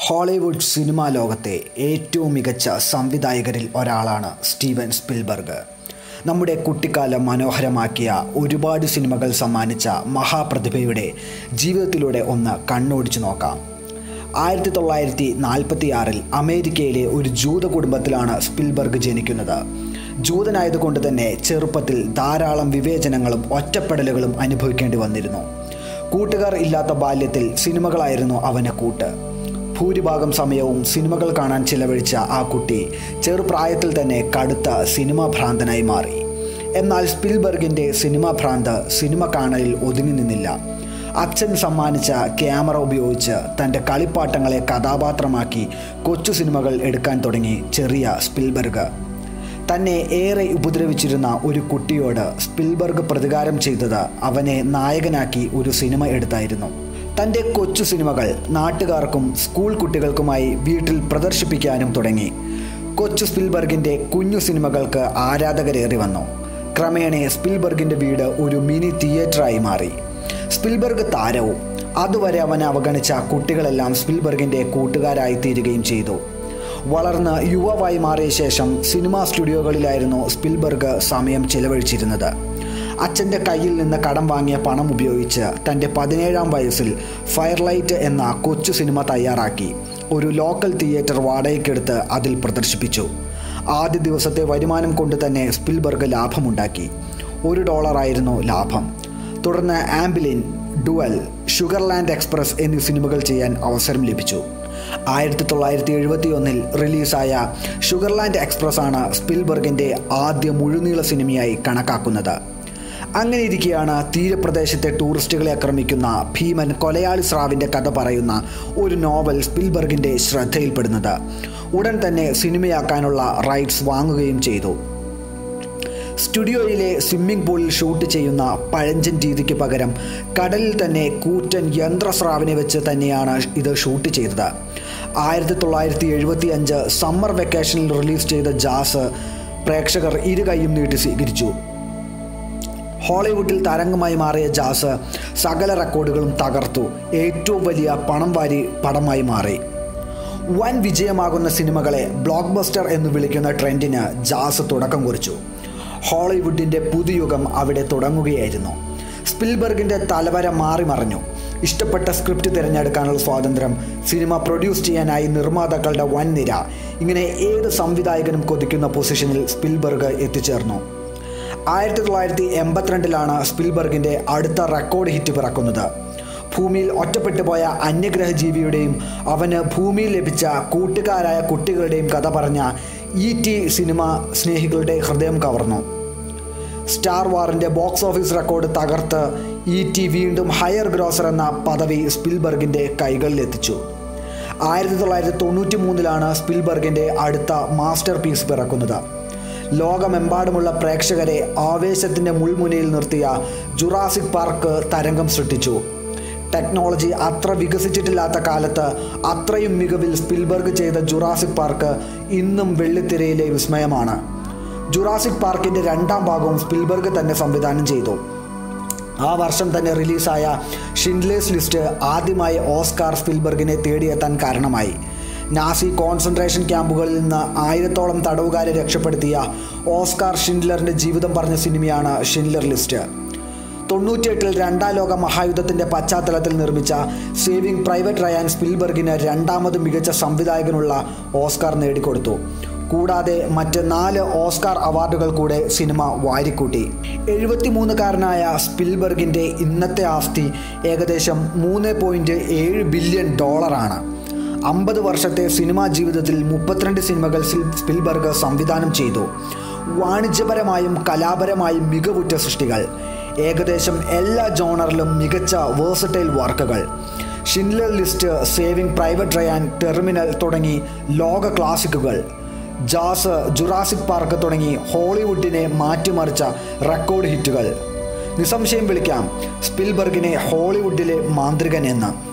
Hollywood cinema ലോകത്തെ ഏറ്റവും മികച്ച സംവിധായകരിൽ ഒരാളാണ് സ്റ്റീവൻ സ്പിൽബർഗ്. നമ്മുടെ കുട്ടിക്കാലം മനോഹരമാക്കിയ ഒരുപാട് സിനിമകൾ സമ്മാനിച്ച മഹാപ്രതിഭയുടെ ജീവിതത്തിലൂടെ ഒന്ന് കണ്ണോടിച്ചു നോക്കാം. 1946 അമേരിക്കയിലെ ഒരു ജൂത കുടുംബത്തിലാണ് സ്പിൽബർഗ് ജനിക്കുന്നത്. ജൂതനായതുകൊണ്ട് തന്നെ ചെറുപ്പത്തിൽ ധാരാളം വിവേചനങ്ങളും ഒറ്റപ്പെടലുകളും അനുഭവിക്കേണ്ടി വന്നിരുന്നു. കൂട്ടുകാർ ഇല്ലാത്ത ബാല്യത്തിൽ സിനിമകളായിരുന്നു അവന് കൂട്ട്. ഭൂരിഭാഗം സമയവും സിനിമകൾ കാണാൻ ചിലവഴിച്ച ആ കുട്ടി ചെറുപ്രായത്തിൽ തന്നെ കടുത്ത സിനിമാ ഭ്രാന്തനായി മാറി. എന്നാൽ സ്പിൽബർഗിൻ്റെ സിനിമാ ഭ്രാന്ത് സിനിമ കാണലിൽ ഒതുങ്ങി നിന്നില്ല. അച്ഛൻ സമ്മാനിച്ച ക്യാമറ ഉപയോഗിച്ച് തൻ്റെ കളിപ്പാട്ടങ്ങളെ കഥാപാത്രമാക്കി കൊച്ചു സിനിമകൾ എടുക്കാൻ തുടങ്ങി ചെറിയ സ്പിൽബർഗ്. തന്നെ ഏറെ ഉപദ്രവിച്ചിരുന്ന ഒരു കുട്ടിയോട് സ്പിൽബർഗ് പ്രതികാരം ചെയ്തത് അവനെ നായകനാക്കി ഒരു സിനിമ എടുത്തായിരുന്നു. തൻ്റെ കൊച്ചു സിനിമകൾ നാട്ടുകാർക്കും സ്കൂൾ കുട്ടികൾക്കുമായി വീട്ടിൽ പ്രദർശിപ്പിക്കാനും തുടങ്ങി. കൊച്ചു സ്പിൽബർഗിൻ്റെ കുഞ്ഞു സിനിമകൾക്ക് ആരാധകരേറി വന്നു. ക്രമേണ സ്പിൽബർഗിൻ്റെ വീട് ഒരു മിനി തിയേറ്ററായി മാറി. സ്പിൽബർഗ് താരവും അതുവരെ അവനെ അവഗണിച്ച കുട്ടികളെല്ലാം സ്പിൽബർഗിൻ്റെ കൂട്ടുകാരായി തീരുകയും ചെയ്തു. വളർന്ന് യുവാവായി മാറിയ ശേഷം സിനിമാ സ്റ്റുഡിയോകളിലായിരുന്നു സ്പിൽബർഗ് സമയം ചെലവഴിച്ചിരുന്നത്. അച്ഛൻ്റെ കയ്യിൽ നിന്ന് കടം വാങ്ങിയ പണം ഉപയോഗിച്ച് തൻ്റെ 17-ാം വയസ്സിൽ ഫയർലൈറ്റ് എന്ന കൊച്ചു സിനിമ തയ്യാറാക്കി ഒരു ലോക്കൽ തിയേറ്റർ വാടകയ്ക്കെടുത്ത് അതിൽ പ്രദർശിപ്പിച്ചു. ആദ്യ ദിവസത്തെ വരുമാനം കൊണ്ട് തന്നെ സ്പിൽബർഗ് ലാഭമുണ്ടാക്കി. $1 ലാഭം. തുടർന്ന് ആംബുലിൻ, ഡുവൽ, ഷുഗർലാൻഡ് എക്സ്പ്രസ് എന്നീ സിനിമകൾ ചെയ്യാൻ അവസരം ലഭിച്ചു. 1971 റിലീസായ ഷുഗർലാൻഡ് എക്സ്പ്രസ് ആണ് സ്പിൽബർഗിൻ്റെ ആദ്യ മുഴുനീള സിനിമയായി കണക്കാക്കുന്നത്. അങ്ങനെ ഇരിക്കെയാണ് തീരപ്രദേശത്തെ ടൂറിസ്റ്റുകളെ ആക്രമിക്കുന്ന ഭീമൻ കൊലയാളി സ്രാവിൻ്റെ കഥ പറയുന്ന ഒരു നോവൽ സ്പിൽബർഗിൻ്റെ ശ്രദ്ധയിൽപ്പെടുന്നത്. ഉടൻ തന്നെ സിനിമയാക്കാനുള്ള റൈറ്റ്സ് വാങ്ങുകയും ചെയ്തു. സ്റ്റുഡിയോയിലെ സ്വിമ്മിംഗ് പൂളിൽ ഷൂട്ട് ചെയ്യുന്ന പഴഞ്ചൻ രീതിക്ക് പകരം കടലിൽ തന്നെ കൂറ്റൻ യന്ത്രസ്രാവിനെ വെച്ച് തന്നെയാണ് ഇത് ഷൂട്ട് ചെയ്തത്. 1975 സമ്മർ വെക്കേഷനിൽ റിലീസ് ചെയ്ത ജാസ് പ്രേക്ഷകർ ഇരുകൈയും നീട്ടി സ്വീകരിച്ചു. ഹോളിവുഡിൽ തരംഗമായി മാറിയ ജാസ് സകല റെക്കോർഡുകളും തകർത്തു ഏറ്റവും വലിയ പണം വാരി പടമായി മാറി. വൻ വിജയമാകുന്ന സിനിമകളെ ബ്ലോക്ക് ബസ്റ്റർ എന്ന് വിളിക്കുന്ന ട്രെൻഡിന് ജാസ് തുടക്കം കുറിച്ചു. ഹോളിവുഡിൻ്റെ പുതുയുഗം അവിടെ തുടങ്ങുകയായിരുന്നു. സ്പിൽബർഗിൻ്റെ തലവര മാറി മറിഞ്ഞു. ഇഷ്ടപ്പെട്ട സ്ക്രിപ്റ്റ് തിരഞ്ഞെടുക്കാനുള്ള സ്വാതന്ത്ര്യം, സിനിമ പ്രൊഡ്യൂസ് ചെയ്യാനായി നിർമ്മാതാക്കളുടെ വൻ നിര, ഇങ്ങനെ ഏത് സംവിധായകനും കൊതിക്കുന്ന പൊസിഷനിൽ സ്പിൽബർഗ് എത്തിച്ചേർന്നു. 1982 സ്പിൽബർഗിൻ്റെ അടുത്ത റെക്കോർഡ് ഹിറ്റ് പിറക്കുന്നത്. ഭൂമിയിൽ ഒറ്റപ്പെട്ടു പോയ അന്യഗ്രഹ ജീവിയുടെയും അവന് ഭൂമിയിൽ ലഭിച്ച കൂട്ടുകാരായ കുട്ടികളുടെയും കഥ പറഞ്ഞ E.T. സിനിമ സ്നേഹികളുടെ ഹൃദയം കവർന്നു. സ്റ്റാർ വാറിൻ്റെ ബോക്സ് ഓഫീസ് റെക്കോർഡ് തകർത്ത് E.T. വീണ്ടും ഹയർ ഗ്രോസർ എന്ന പദവി സ്പിൽബർഗിൻ്റെ കൈകളിലെത്തിച്ചു. 1993 സ്പിൽബർഗിൻ്റെ അടുത്ത മാസ്റ്റർ പീസ് പിറക്കുന്നത്. ലോകമെമ്പാടുമുള്ള പ്രേക്ഷകരെ ആവേശത്തിൻ്റെ മുൾമുനയിൽ നിർത്തിയ ജുറാസിക് പാർക്ക് തരംഗം സൃഷ്ടിച്ചു. ടെക്നോളജി അത്ര വികസിച്ചിട്ടില്ലാത്ത കാലത്ത് അത്രയും മികവിൽ സ്പിൽബർഗ് ചെയ്ത ജുറാസിക് പാർക്ക് ഇന്നും വെള്ളിത്തിരയിലെ വിസ്മയമാണ്. ജുറാസിക് പാർക്കിൻ്റെ 2ാം ഭാഗവും സ്പിൽബർഗ് തന്നെ സംവിധാനം ചെയ്തു. ആ വർഷം തന്നെ റിലീസായ ഷിൻഡ്ലേഴ്സ് ലിസ്റ്റ് ആദ്യമായി ഓസ്കാർ സ്പിൽബർഗിനെ തേടിയെത്താൻ കാരണമായി. നാസി കോൺസെൻട്രേഷൻ ക്യാമ്പുകളിൽ നിന്ന് 1000-ഓളം തടവുകാരെ രക്ഷപ്പെടുത്തിയ ഓസ്കാർ ഷിൻഡ്ലറിൻ്റെ ജീവിതം പറഞ്ഞ സിനിമയാണ് ഷിൻഡ്ലർ ലിസ്റ്റ്. 98 2ാം ലോക മഹായുദ്ധത്തിൻ്റെ പശ്ചാത്തലത്തിൽ നിർമ്മിച്ച സേവിംഗ് പ്രൈവറ്റ് റയാൻ സ്പിൽബർഗിന് 2ാമത് മികച്ച സംവിധായകനുള്ള ഓസ്കാർ നേടിക്കൊടുത്തു. കൂടാതെ മറ്റ് 4 ഓസ്കാർ അവാർഡുകൾ കൂടെ സിനിമ വാരിക്കൂട്ടി. 73-കാരനായ സ്പിൽബർഗിൻ്റെ ഇന്നത്തെ ആസ്തി ഏകദേശം $3.7 ബില്യൺ. 50 വർഷത്തെ സിനിമാ ജീവിതത്തിൽ 32 സിനിമകൾ സ്പിൽബർഗ് സംവിധാനം ചെയ്തു. വാണിജ്യപരമായും കലാപരമായും മികവുറ്റ സൃഷ്ടികൾ, ഏകദേശം എല്ലാ ജോണറിലും മികച്ച വേഴ്സറ്റൈൽ വർക്കുകൾ. Schindler List, Saving Private Ryan, Terminal തുടങ്ങി ലോക ക്ലാസിക്കുകൾ, ജാസ്, ജുറാസിക് പാർക്ക് തുടങ്ങി ഹോളിവുഡിനെ മാറ്റിമറിച്ച റെക്കോർഡ് ഹിറ്റുകൾ. നിസ്സംശയം വിളിക്കാം സ്പിൽബർഗിനെ ഹോളിവുഡിലെ മാന്ത്രികൻ എന്ന്.